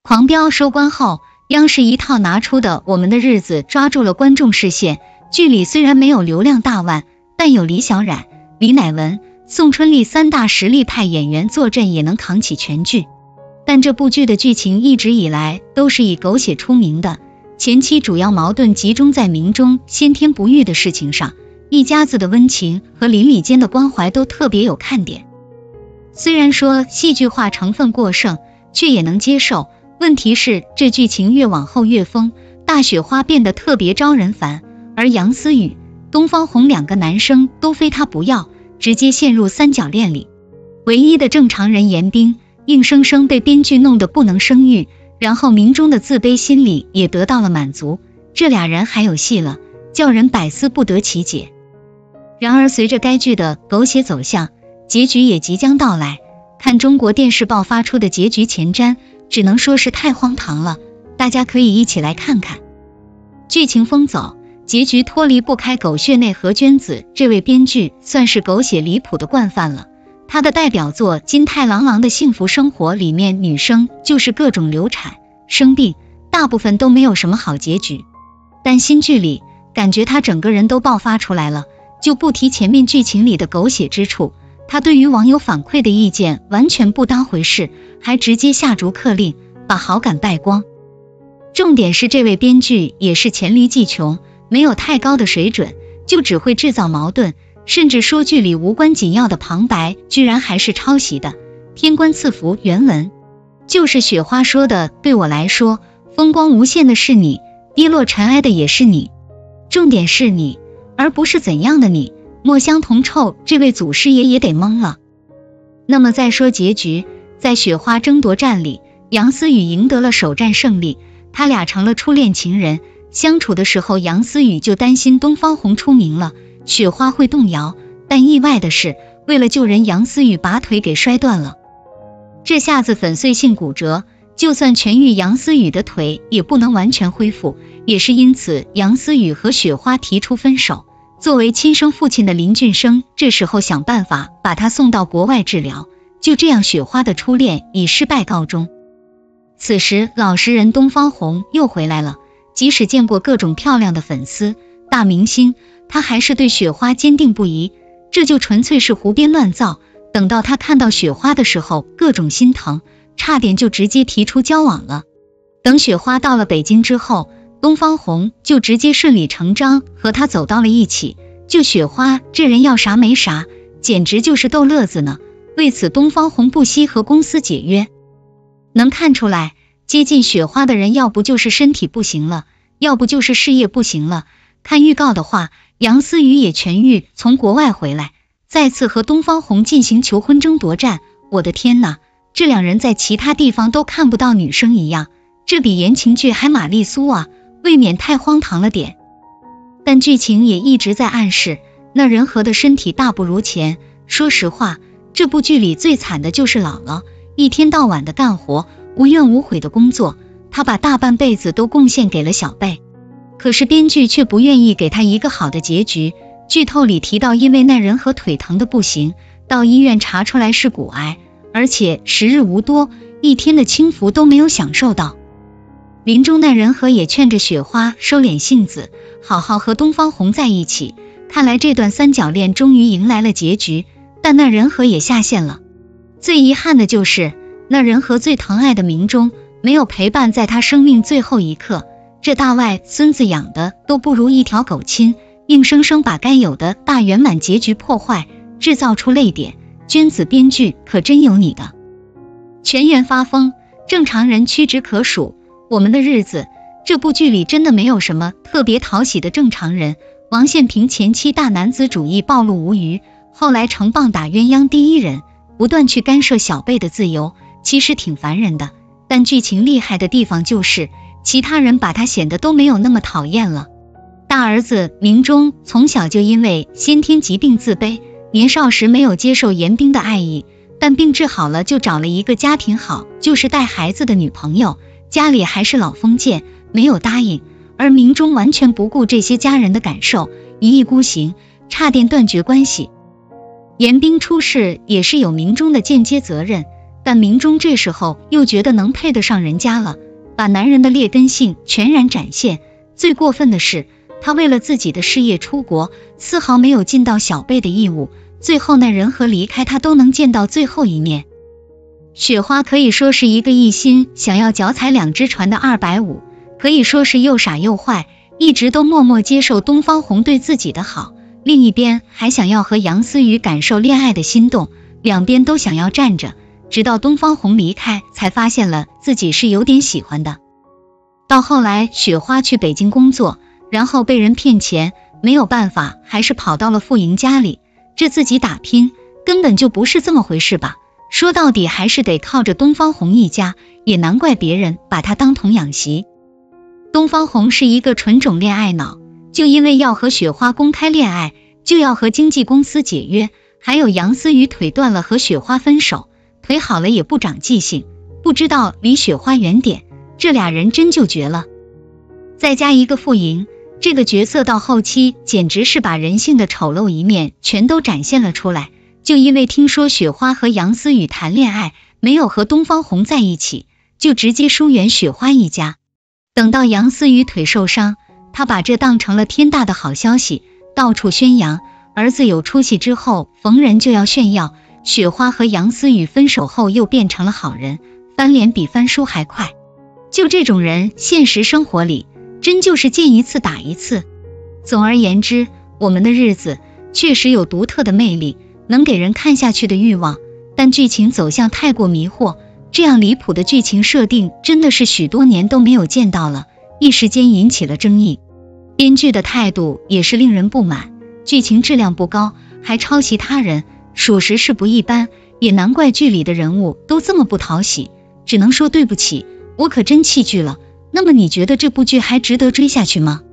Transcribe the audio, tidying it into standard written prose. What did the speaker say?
狂飙收官后，央视一套拿出的《我们的日子》抓住了观众视线。剧里虽然没有流量大腕，但有李小冉、李乃文、宋春丽三大实力派演员坐镇，也能扛起全剧。但这部剧的剧情一直以来都是以狗血出名的，前期主要矛盾集中在明中先天不育的事情上，一家子的温情和邻里间的关怀都特别有看点。虽然说戏剧化成分过剩，却也能接受。问题是这剧情越往后越疯，大雪花变得特别招人烦，而杨思雨、东方红两个男生都非他不要，直接陷入三角恋里。唯一的正常人严彬硬生生被编剧弄得不能生育，然后明中的自卑心理也得到了满足，这俩人还有戏了，叫人百思不得其解。然而随着该剧的狗血走向，结局也即将到来。看中国电视报发出的结局前瞻，只能说是太荒唐了，大家可以一起来看看。剧情疯走，结局脱离不开狗血内何娟子这位编剧算是狗血离谱的惯犯了。他的代表作《金太郎郎的幸福生活》里面，女生就是各种流产、生病，大部分都没有什么好结局。但新剧里感觉他整个人都爆发出来了，就不提前面剧情里的狗血之处，他对于网友反馈的意见完全不当回事，还直接下逐客令，把好感败光。重点是这位编剧也是黔驴技穷，没有太高的水准，就只会制造矛盾，甚至说剧里无关紧要的旁白居然还是抄袭的。天官赐福原文就是雪花说的，对我来说风光无限的是你，跌落尘埃的也是你，重点是你，而不是怎样的你。墨香铜臭，这位祖师爷也得懵了。那么再说结局，在雪花争夺战里，杨思雨赢得了首战胜利，他俩成了初恋情人。相处的时候，杨思雨就担心东方红出名了，雪花会动摇，但意外的是，为了救人，杨思雨把腿给摔断了。这下子粉碎性骨折，就算痊愈，杨思雨的腿也不能完全恢复，也是因此杨思雨和雪花提出分手。作为亲生父亲的林俊生这时候想办法把他送到国外治疗，就这样雪花的初恋以失败告终。此时老实人东方红又回来了，即使见过各种漂亮的粉丝、大明星，他还是对雪花坚定不移，这就纯粹是胡编乱造。等到他看到雪花的时候，各种心疼，差点就直接提出交往了。等雪花到了北京之后，东方红就直接顺理成章和他走到了一起，就雪花这人要啥没啥，简直就是逗乐子呢。为此东方红不惜和公司解约。能看出来，接近雪花的人要不就是身体不行了，要不就是事业不行了。看预告的话，杨思雨也痊愈，从国外回来，再次和东方红进行求婚争夺战。我的天哪，这两人在其他地方都看不到女生一样，这比言情剧还玛丽苏啊，未免太荒唐了点。但剧情也一直在暗示，那仁和的身体大不如前。说实话，这部剧里最惨的就是姥姥，一天到晚的干活，无怨无悔的工作，她把大半辈子都贡献给了小贝。可是编剧却不愿意给她一个好的结局。剧透里提到，因为那仁和腿疼的不行，到医院查出来是骨癌，而且时日无多，一天的清福都没有享受到。临终那仁和也劝着雪花收敛性子，好好和东方红在一起。看来这段三角恋终于迎来了结局，但那仁和也下线了。最遗憾的就是那仁和最疼爱的明中没有陪伴在他生命最后一刻，这大外孙子养的都不如一条狗亲，硬生生把该有的大圆满结局破坏，制造出泪点。娟子编剧可真有你的。全员发疯，正常人屈指可数。我们的日子这部剧里真的没有什么特别讨喜的正常人。王宪平前期大男子主义暴露无余，后来成棒打鸳鸯第一人，不断去干涉小贝的自由，其实挺烦人的。但剧情厉害的地方就是其他人把他显得都没有那么讨厌了。大儿子明中从小就因为先天疾病自卑，年少时没有接受严彬的爱意，但病治好了就找了一个家庭好，就是带孩子的女朋友，家里还是老封建，没有答应。而明中完全不顾这些家人的感受，一意孤行，差点断绝关系。严彬出事也是有明中的间接责任， 但明中这时候又觉得能配得上人家了，把男人的劣根性全然展现。最过分的是，他为了自己的事业出国，丝毫没有尽到小贝的义务，最后那人和离开他都能见到最后一面。雪花可以说是一个一心想要脚踩两只船的250，可以说是又傻又坏，一直都默默接受东方红对自己的好，另一边还想要和杨思雨感受恋爱的心动，两边都想要站着，直到东方红离开，才发现了自己是有点喜欢的。到后来雪花去北京工作，然后被人骗钱，没有办法还是跑到了傅莹家里，这自己打拼根本就不是这么回事吧，说到底还是得靠着东方红一家，也难怪别人把他当童养媳。东方红是一个纯种恋爱脑，就因为要和雪花公开恋爱，就要和经纪公司解约，还有杨思雨腿断了和雪花分手，腿好了也不长记性，不知道离雪花远点，这俩人真就绝了。再加一个傅莹，这个角色到后期简直是把人性的丑陋一面全都展现了出来，就因为听说雪花和杨思雨谈恋爱，没有和东方红在一起，就直接疏远雪花一家。等到杨思雨腿受伤，他把这当成了天大的好消息，到处宣扬，儿子有出息之后，逢人就要炫耀。雪花和杨思雨分手后又变成了好人，翻脸比翻书还快。就这种人，现实生活里真就是见一次打一次。总而言之，我们的日子确实有独特的魅力，能给人看下去的欲望，但剧情走向太过迷惑，这样离谱的剧情设定真的是许多年都没有见到了，一时间引起了争议。编剧的态度也是令人不满，剧情质量不高，还抄袭他人，属实是不一般，也难怪剧里的人物都这么不讨喜，只能说对不起，我可真弃剧了。那么你觉得这部剧还值得追下去吗？